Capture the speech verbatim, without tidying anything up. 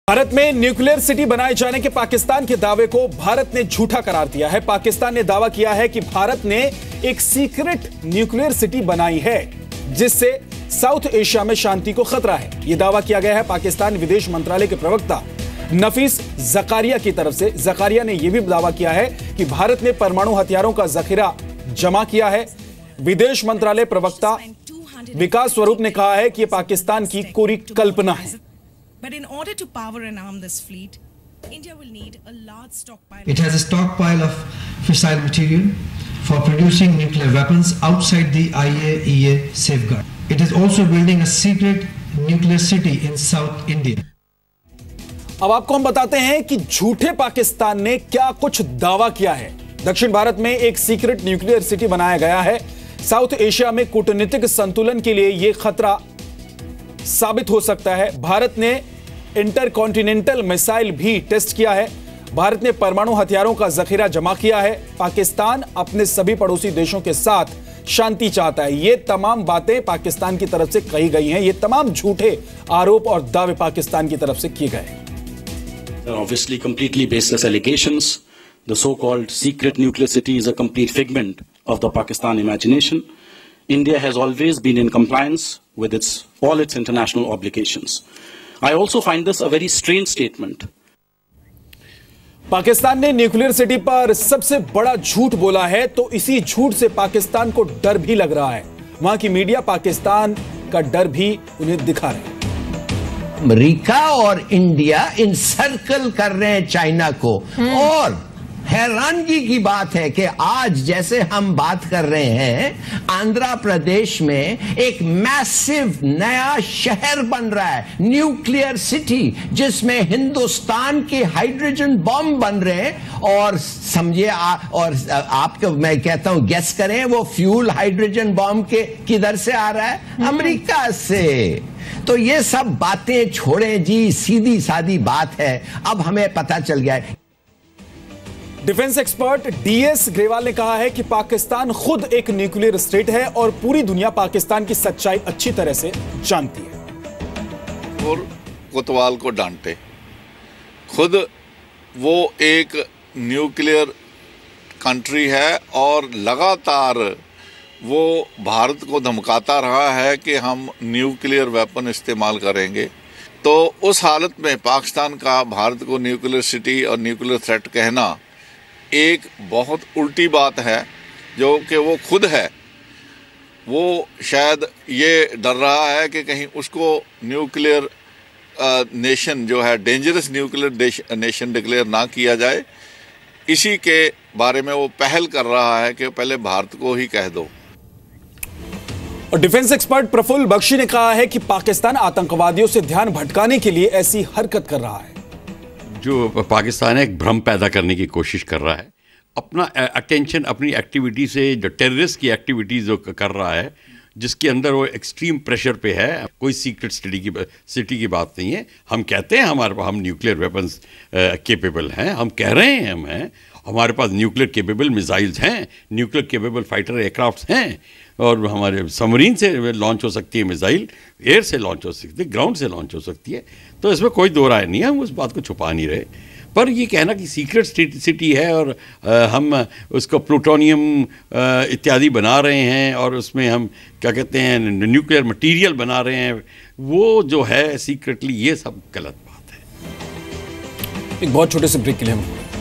भारत में nuclear city बनाए जाने के पाकिस्तान के दावे को भारत ने झूठा करार दिया है। पाकिस्तान ने दावा किया है कि भारत ने एक सीक्रेट न्यूक्लियर सिटी बनाई है जिससे साउथ एशिया में शांति को खतरा है। यह दावा किया गया है पाकिस्तान विदेश मंत्रालय के प्रवक्ता नफीस जकारिया की तरफ से। जकारिया ने यह भी दावा किया है कि भारत ने परमाणु हथियारों का जखीरा जमा किया है। विदेश मंत्रालय प्रवक्ता विकास स्वरूप ने कहा है कि यह पाकिस्तान की कोरी कल्पना है। But in order to power and arm this fleet, India will need a large stockpile. It has a stockpile of fissile material for producing nuclear weapons outside the I A E A safeguard. It is also building a secret nuclear city in South India. अब आपको हम बताते हैं कि झूठे पाकिस्तान ने क्या कुछ दावा किया है। दक्षिण भारत में एक सीक्रेट न्यूक्लियर सिटी बनाया गया है। साउथ एशिया में कूटनीतिक संतुलन के लिए यह खतरा साबित हो सकता है। भारत ने इंटरकॉन्टिनेंटल मिसाइल भी टेस्ट किया है। भारत ने परमाणु हथियारों का जखीरा जमा किया है। पाकिस्तान अपने सभी पड़ोसी देशों के साथ शांति चाहता है। ये तमाम बातें पाकिस्तान की तरफ से कही गई हैं। ये तमाम झूठे आरोप और दावे पाकिस्तान की तरफ से किए गए हैं। Obviously completely baseless allegations. The so-called secret nuclear city is a complete figment of the Pakistan imagination. India has always been in compliance with its all its international obligations. I also find this a very strange statement. Pakistan ने nuclear city पर सबसे बड़ा झूठ बोला है, तो इसी झूठ से पाकिस्तान को डर भी लग रहा है। वहां की मीडिया पाकिस्तान का डर भी उन्हें दिखा रही है। अमेरिका और इंडिया इनसर्कल कर रहे हैं चाइना को, और हैरानगी की बात है कि आज जैसे हम बात कर रहे हैं, आंध्र प्रदेश में एक मैसिव नया शहर बन रहा है, न्यूक्लियर सिटी, जिसमें हिंदुस्तान के हाइड्रोजन बम बन रहे हैं। और समझिए, और आपको मैं कहता हूं, गेस करें वो फ्यूल हाइड्रोजन बम के किधर से आ रहा है? अमेरिका से। तो ये सब बातें छोड़ें जी, सीधी सादी बात है। अब हमें पता चल गया है। डिफेंस एक्सपर्ट डीएस ग्रेवाल ने कहा है कि पाकिस्तान खुद एक न्यूक्लियर स्टेट है और पूरी दुनिया पाकिस्तान की सच्चाई अच्छी तरह से जानती है। और कोतवाल को डांटे, खुद वो एक न्यूक्लियर कंट्री है और लगातार वो भारत को धमकाता रहा है कि हम न्यूक्लियर वेपन इस्तेमाल करेंगे। तो उस हालत में पाकिस्तान का भारत को न्यूक्लियर सिटी और न्यूक्लियर थ्रेट कहना एक बहुत उल्टी बात है, जो कि वो खुद है। वो शायद ये डर रहा है कि कहीं उसको न्यूक्लियर नेशन जो है, डेंजरस न्यूक्लियर नेशन डिक्लेयर ना किया जाए। इसी के बारे में वो पहल कर रहा है कि पहले भारत को ही कह दो। और डिफेंस एक्सपर्ट प्रफुल्ल बख्शी ने कहा है कि पाकिस्तान आतंकवादियों से ध्यान भटकाने के लिए ऐसी हरकत कर रहा है। जो पाकिस्तान है, एक भ्रम पैदा करने की कोशिश कर रहा है, अपना अटेंशन अपनी एक्टिविटी से, जो टेररिस्ट की एक्टिविटीज जो कर रहा है, जिसके अंदर वो एक्सट्रीम प्रेशर पे है। कोई सीक्रेट सिटी की सिटी की बात नहीं है। हम कहते हैं हमारे हम न्यूक्लियर वेपन्स केपेबल हैं, हम कह रहे हैं हम हैं, हमारे पास न्यूक्लियर केपेबल मिसाइल्स हैं, न्यूक्लियर केपेबल फाइटर एयरक्राफ्ट हैं, और हमारे सबमरीन से लॉन्च हो सकती है मिसाइल, एयर से लॉन्च हो सकती है, ग्राउंड से लॉन्च हो सकती है। तो इसमें कोई दो राय नहीं है, हम उस बात को छुपा नहीं रहे। पर ये कहना कि सीक्रेट सिटी है और आ, हम उसको प्लूटोनियम इत्यादि बना रहे हैं और उसमें हम क्या कहते हैं न्यूक्लियर मटेरियल बना रहे हैं, वो जो है सीक्रेटली, ये सब गलत बात है। एक बहुत छोटे से ब्रेक के लिए हम